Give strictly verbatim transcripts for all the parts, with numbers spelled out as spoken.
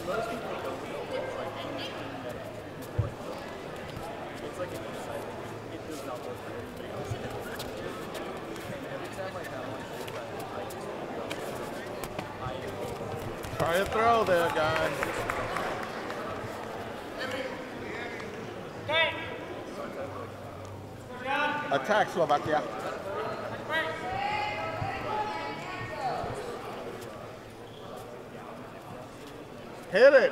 Try a throw there, guys. Attack, Slovakia. Hit it.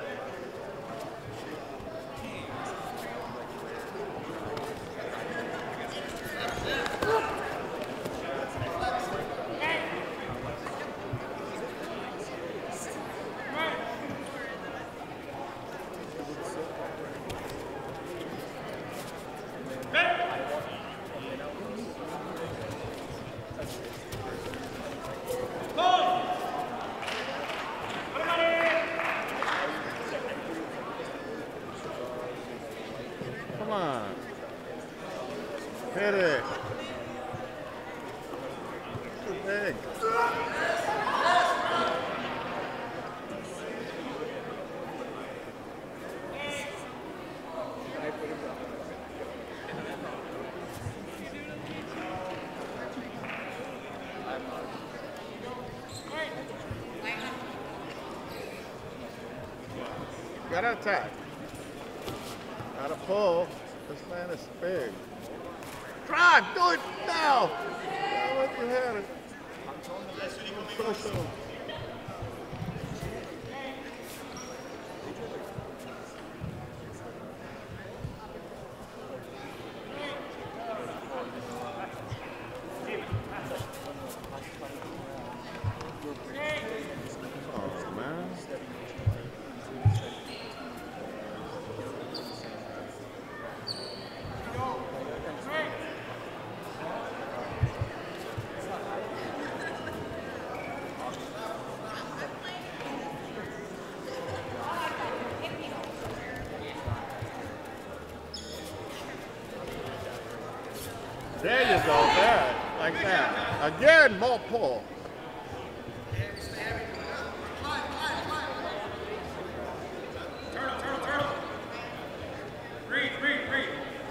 Come on. Hit it. Too big. Gotta attack. Gotta pull. This man is big. Drive! Do it now! What you had it? Push him. Oh, man. There you go, there, like that. Again, more pull. Turtle, turtle, turtle. Breathe, breathe, breathe.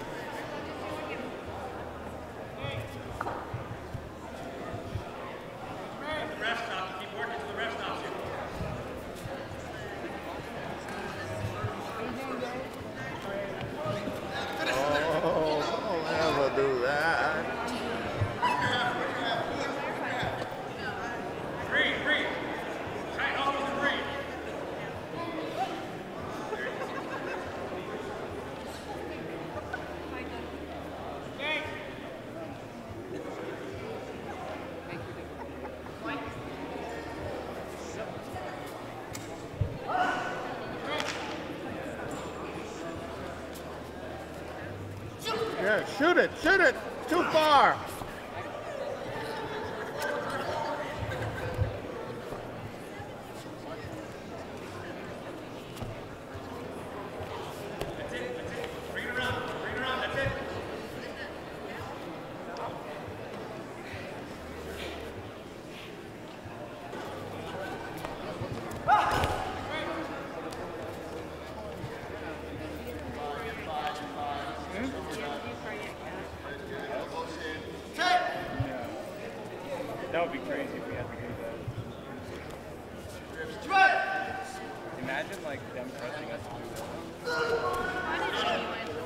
Let the ref stop. Keep working till the ref stops you. Oh, don't ever do that. Breathe, breathe. Tight elbows and breathe. Yeah, shoot it, shoot it, too far. That's it, that's it. Bring it around, bring it around, that's it. That would be crazy if we had to do that. Imagine like them pressing us to do that. I didn't know you went.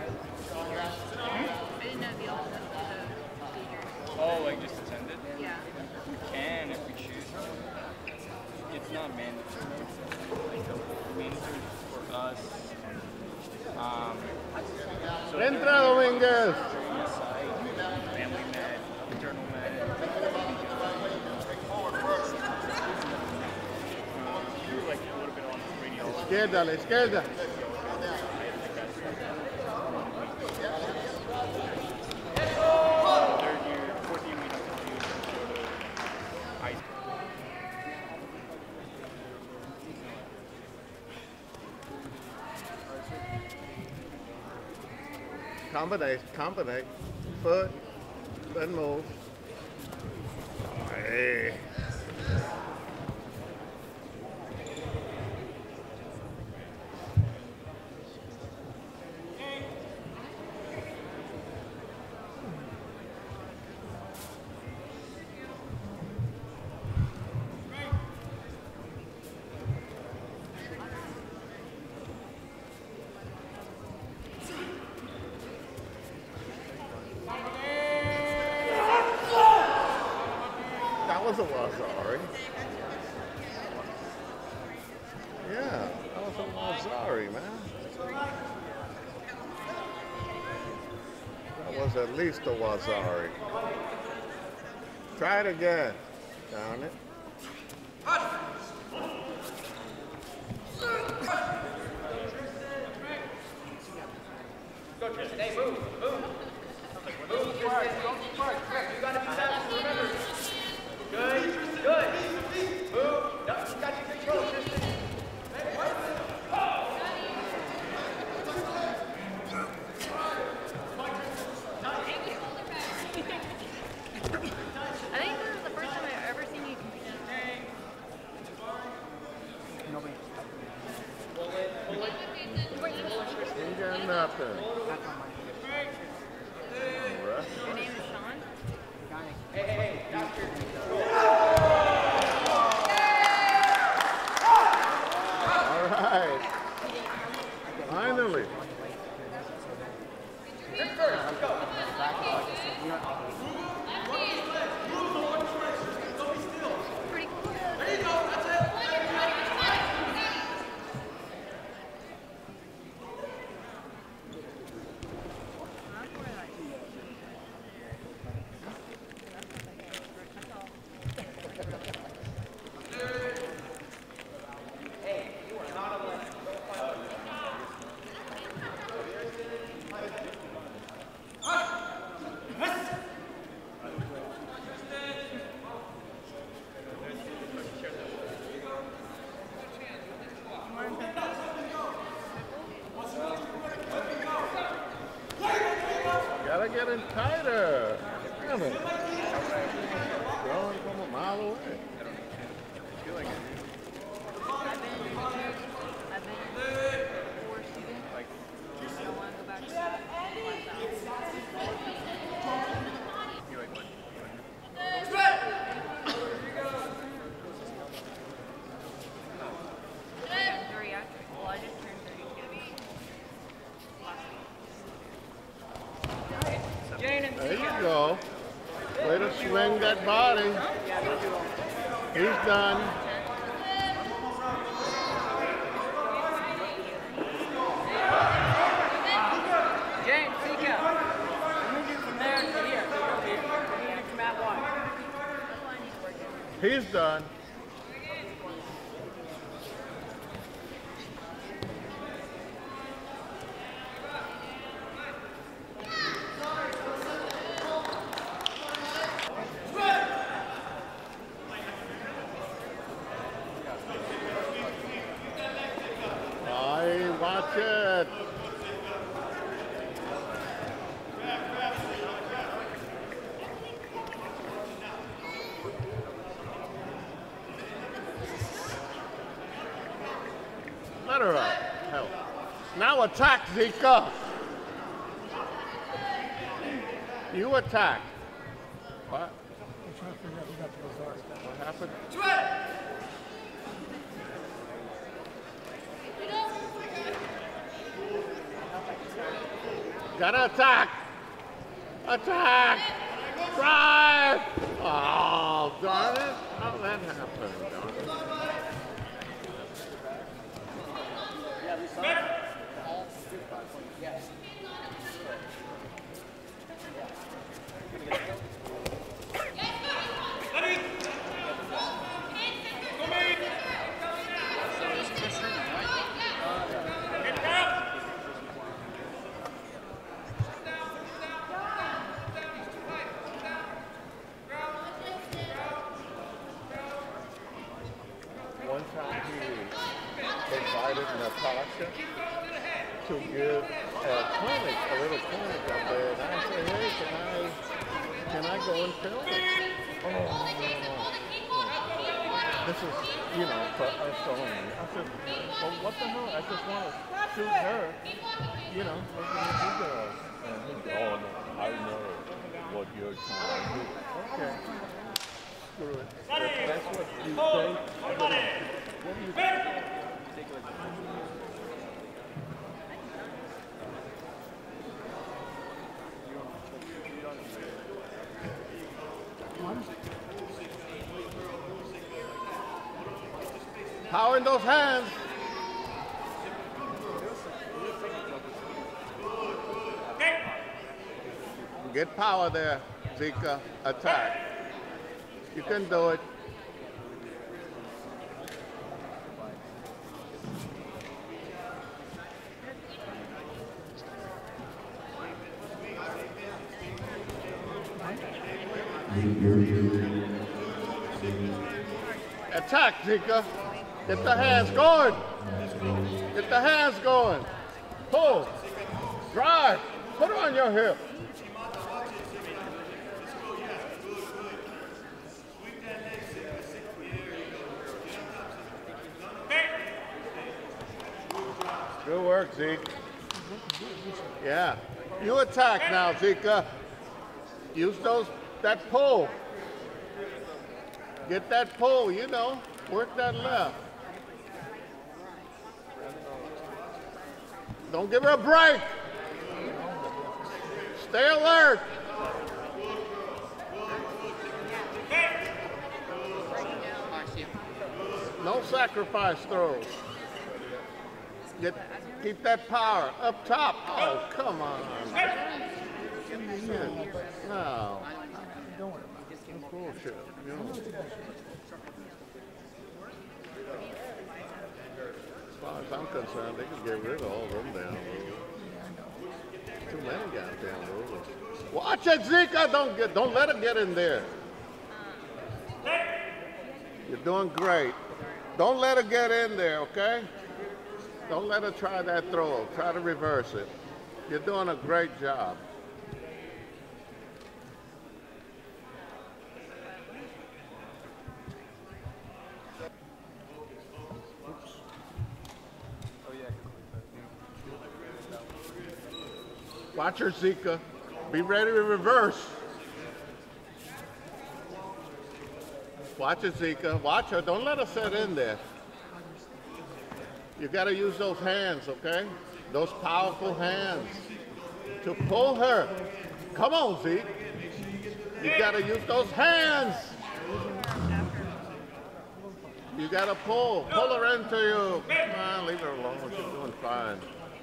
I didn't know the ultimate was a procedure. Oh, like just attend it? Yeah. We can if we choose to. It's not mandatory. Like mandatory for us. Um, so Entra, Dominguez. family med, internal med. We were like a little bit on radiology. Izquierda, a la izquierda. Third year, fourth year, we have to do some sort of high school. Combinate, combinate. Foot, then move. Hey. was a Wazari. Yeah, that was a Wazari, man. That was at least a Wazari. Try it again. Down it. Go, Tristan. Hey, move, move. Move, Tristan. Don't be smart. You gotta be fast, remember. Good, good. Move. No, you got your control, Tristan. I think this is the first time I've ever seen you compete. Nobody. Ain't got nothing. Your name is Sean? Hey, hey, hey, doctor. All right. Finally. Drink first, let's go. Pretty cool. There you go, that's it. Gotta get in tighter. Damn it. Throwing from a mile away. I've been in I've been four students. I don't want to go back to that. I'm geriatric. Well, I just turned thirty-two. Jane and There you go. Way to swing that body. He's done. Jane, seek out. Move you from there to here. Move you from that one. He's done. I watch it. Let her up. Help. Now attack, Zika. You attack. What? I'm trying to figure out who got the Ozark. What happened? Gotta attack! Attack! Drive! Oh, darn it! How did that happen? Darn it. One time he invited Natasha to give a clinic, a little clinic up there, and I said, hey, can I, can I go and film it? Oh, no, no, no. This is, you know, for us only. I said, well, what the hell? I just want to shoot her, you know, looking at you girls. And he said, oh, no, I know what you're trying to do. Okay. Screw it. If that's what you think, what do you think? Power in those hands. Get power there, Zika. Attack. You can do it. Attack, Zika. Get the hands going. Get the hands going. Pull. Drive. Put it on your hip. Good work, Zeke. Yeah. You attack now, Zika. Use those, that pull. Get that pull, you know. Work that left. Don't give her a break. Stay alert. No sacrifice throws. Get, keep that power up top. Oh, come on. No. That's bullshit. You know. As far as I'm concerned, they can get rid of all of them down low. Too many guys down low. Watch it, Zika. Don't get, don't let it get in there. You're doing great. Don't let it get in there, okay? Don't let her try that throw. Try to reverse it. You're doing a great job. Oops. Oh, yeah. Watch her, Zika. Be ready to reverse. Watch it, Zika. Watch her. Don't let her sit in there. You got to use those hands, okay? Those powerful hands to pull her. Come on, Zeke. You got to use those hands. You got to pull. Pull her into you. Come on, leave her alone. She's doing fine.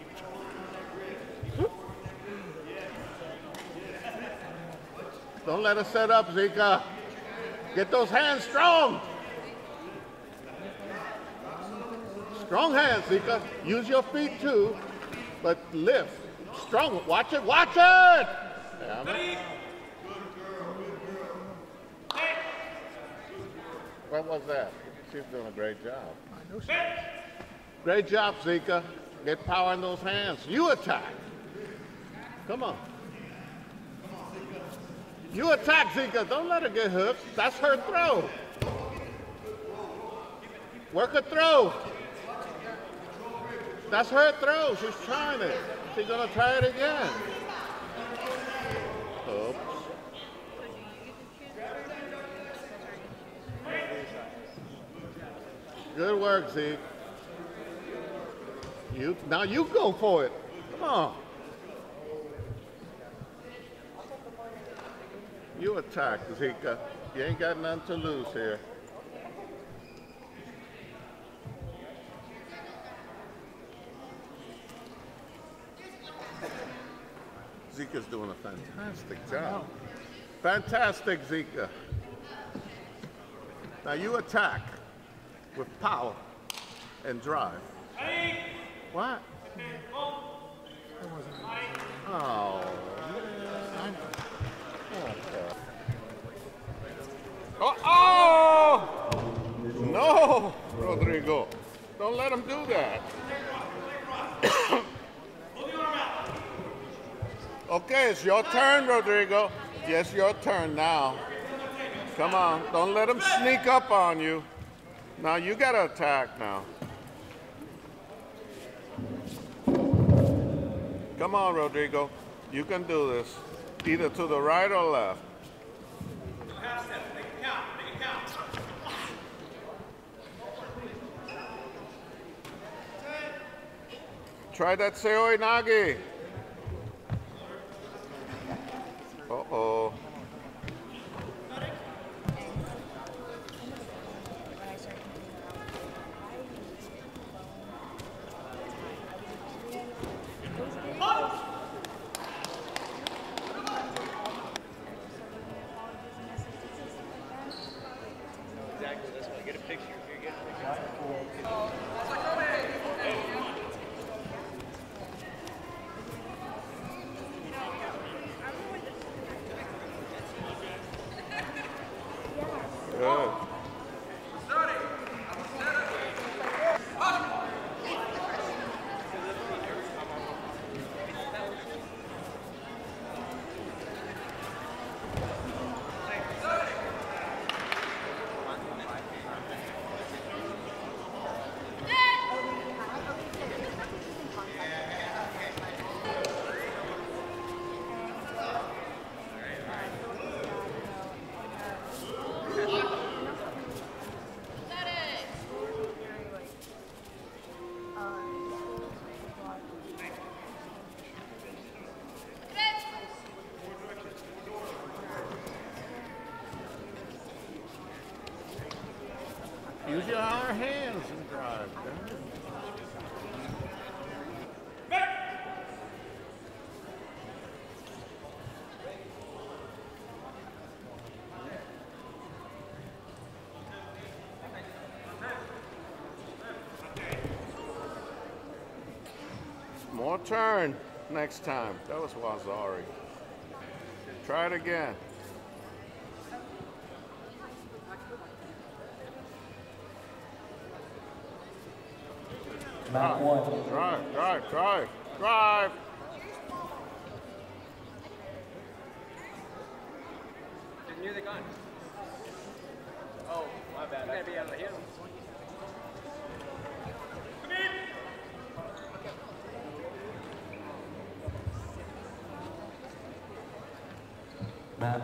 Don't let her set up, Zika. Get those hands strong. Strong hands, Zika. Use your feet too, but lift. Strong. Watch it. Watch it. Yeah, what was that? She's doing a great job. Great job, Zika. Get power in those hands. You attack. Come on. You attack, Zika. Don't let her get hooked. That's her throw. Work a throw. That's her throw. She's trying it. She's going to try it again. Oops. Good work, Zeke. You, now you go for it. Come on. You attack, Zika. You ain't got nothing to lose here. Zika's doing a fantastic job. Fantastic, Zika. Now you attack with power and drive. What? Oh, man. Oh, oh! No, Rodrigo. Don't let him do that. Okay, it's your turn, Rodrigo. Yes, your turn now. Come on, don't let him sneak up on you. Now you gotta attack now. Come on, Rodrigo. You can do this. Either to the right or left. Try that Seoi Nagi. Uh-oh. Get a picture. Here, get a picture. Good. Use your other hands and drive. More turn next time. That was Wazari. Try it again. Back one. Drive, drive, drive, drive. They're near the gun. Oh, my bad. You gotta be able to hit them. Come in! Back.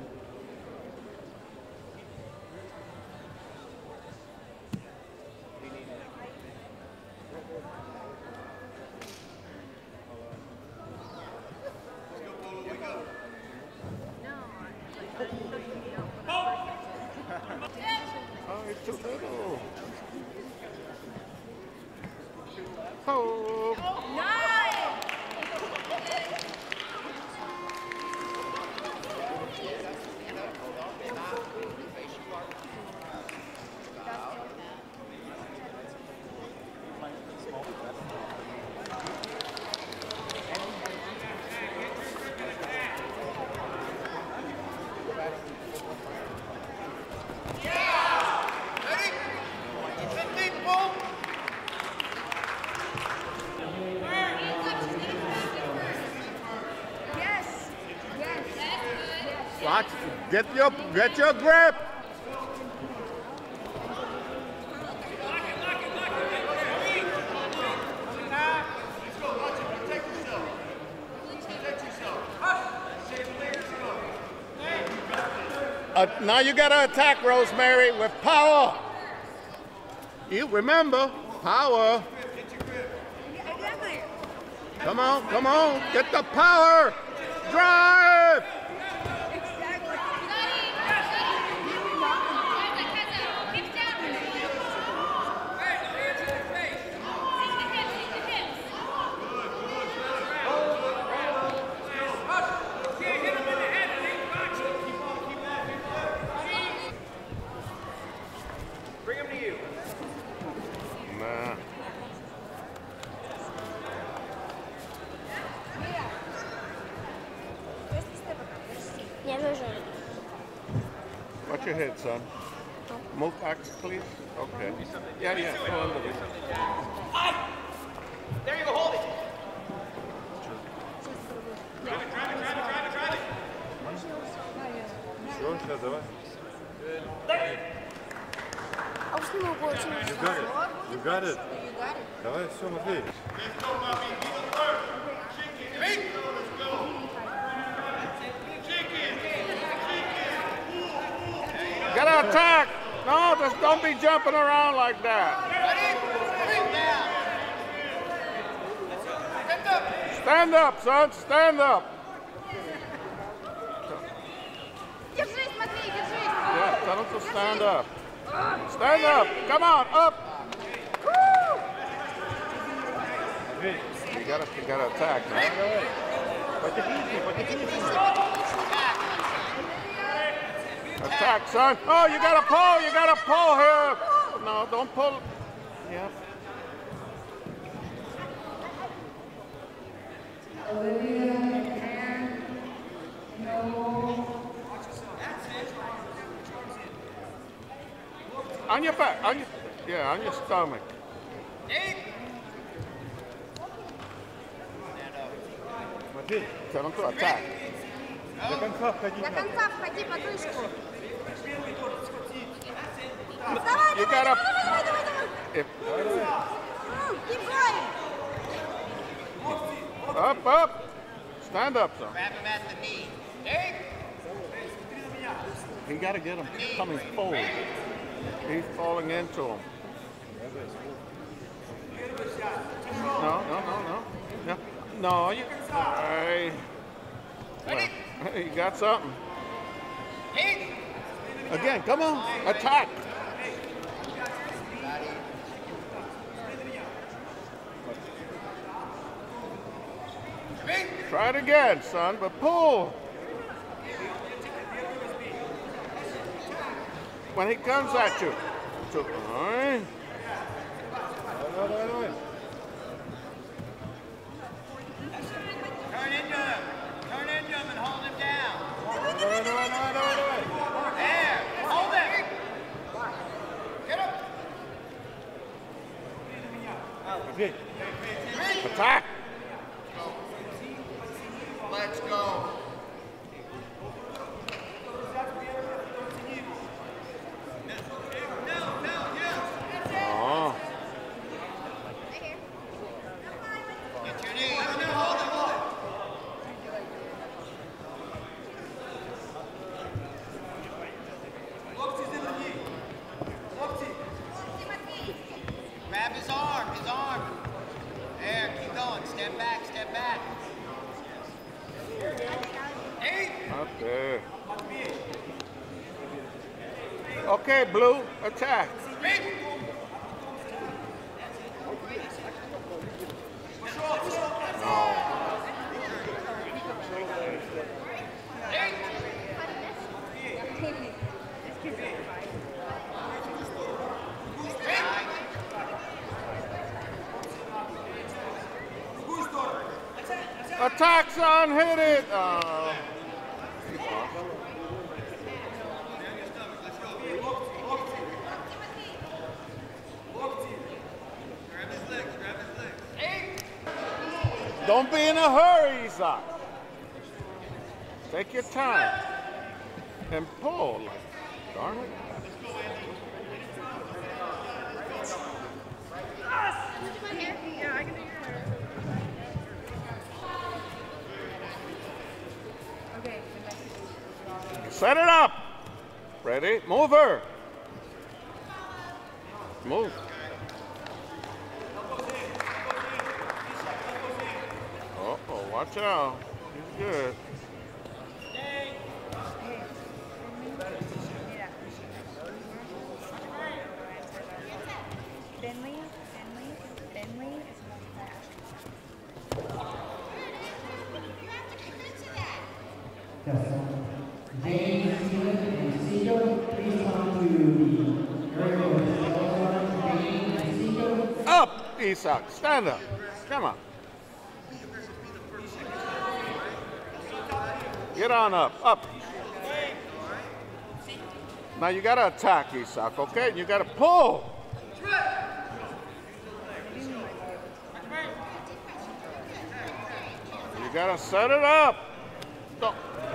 Oh, it's too little. Oh. Watch, get your, get your grip. Uh, now you gotta attack, Rosemary, with power. You remember, power. Come on, come on, get the power. Drive. Bring him to you. Nah. Watch your head, son. Move back, please. Okay. Yeah, yeah. Go under it. There you go, hold it. Drive it, drive it, drive it, drive it, drive it. Все, сейчас давай. You got it. You got it. Давай, все, Матвей. Gotta attack. No, just don't be jumping around like that. Stand up, son. Stand up. Держись, Матвей, держись! Yeah, tell him to stand up. Stand up. Come on, up. You gotta, you gotta attack, man. Attack, son. Oh, you got to pull. You got to pull here. No, don't pull. Yep. On your back. On your, yeah, on your stomach. Tell them to attack. До конца входить До надо. конца входи под вышку. You gotta. Давай, давай, давай. If, Keep going. up, up. Stand up, son. Grab him at the knee. Hey! You got to get him coming forward. He's falling into him. No, no, no, no. No, no you. Hey. Well, you got something. Hey! Again, come on. Attack. Try it again, son, but pull. When he comes at you. So, all right. Давай, давай, давай. Turn into him. Turn into him and hold him down. Давай, давай, давай, давай, давай. There. Hold him. Get him. Бей. Attack. Let's go. Oh. Get your knee. Grab his arm, his arm. There, keep going. Step back, step back. Hey! Up there. Okay, Blue, attack. Attack, son, hit it. Oh. Don't be in a hurry, Isaac. Take your time and pull. Darn it. Yeah, I can do your hair. Okay. Set it up. Ready? Move her. Move. Uh-oh, watch out. He's good. Finley, Finley, Finley. James, Steven, and Cecil, please come to the area. James and Cecil. Up, Isaac. Stand up. Come on. Get on up. Up. Now you gotta attack, Isaac, okay? You gotta pull. You gotta set it up. Don't.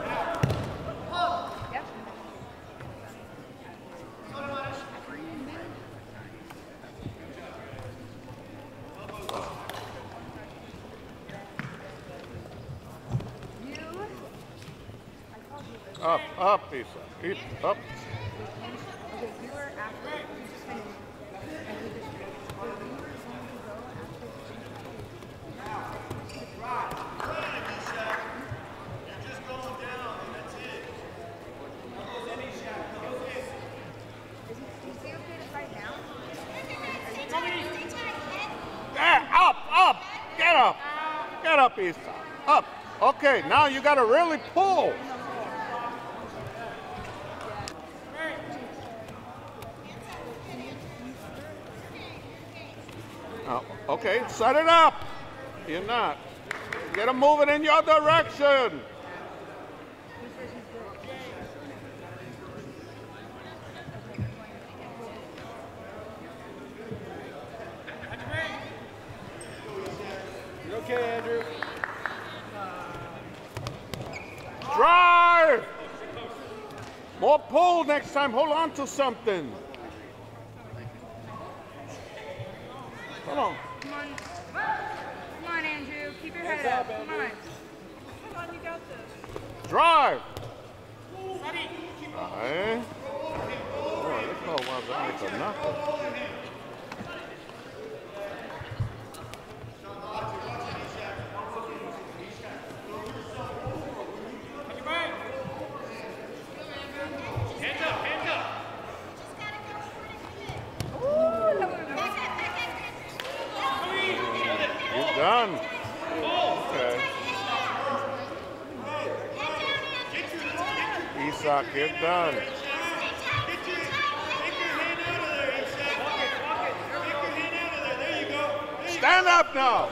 Up, up, Isaac. Eat, up. Okay, you were after. You just finished. And you just. You were going to go Is he, is he okay to fight now? Yeah, up, up. Get up. Get up, Isaac. Up. Okay, now you gotta really pull. Oh, okay, set it up. You're not. Get him moving in your direction. You okay, Andrew? Drive! More pull next time. Hold on to something. Come on. Come on. Come on, Andrew. Keep your head up. Come on. Come on, you got this. Drive. Aye. Boy, this ball was only for nothing. Done. Okay. Isak, you're done. Stand up now.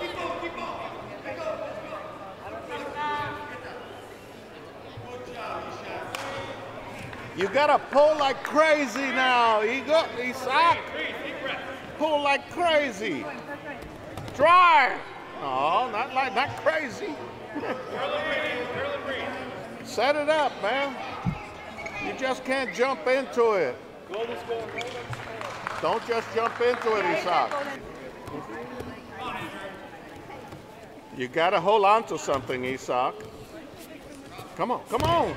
You gotta pull like crazy now. You go, Isak. Pull like crazy. Drive. No, not like, not crazy. Set it up, man. You just can't jump into it. Don't just jump into it, Isak. You gotta hold on to something, Isak. Come on, come on.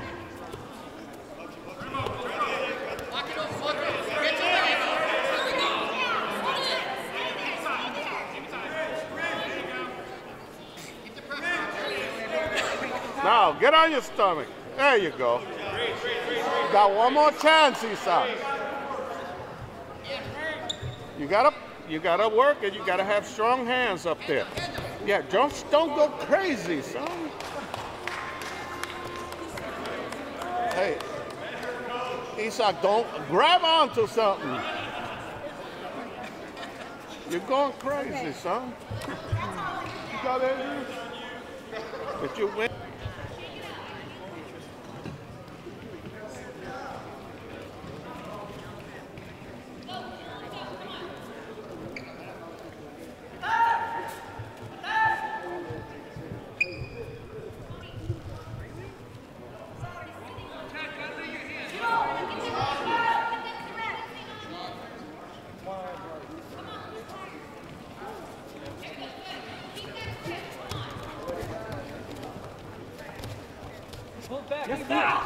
Now, get on your stomach. There you go. Got one more chance, Isak. You gotta, you gotta work it. You gotta have strong hands up there. Yeah, just don't go crazy, son. Hey, Isak, don't grab onto something. You're going crazy, son. You got it? Did you win? Yes, sir.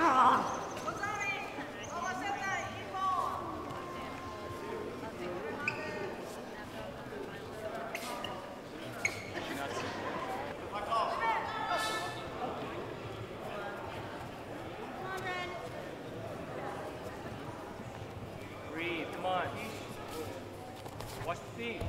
Breathe, come on. Watch the feet.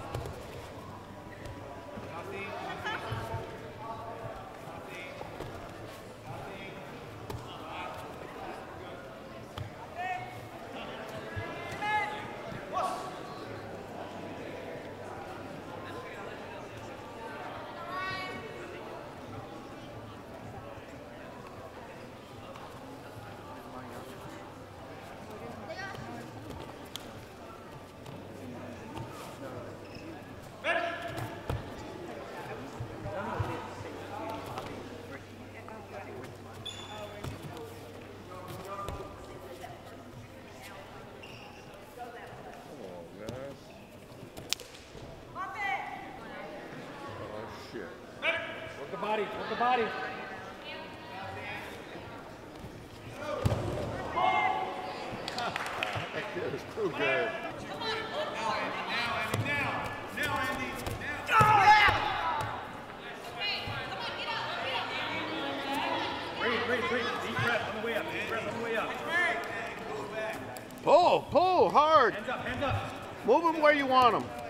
Body, work the body. That kid is too good. Now, Andy, now, now, Andy, now. Breathe, breathe, breathe. Deep breath on the way up. Deep breath on the way up. Pull, pull hard. Hands up, hands up. Move them where you want them.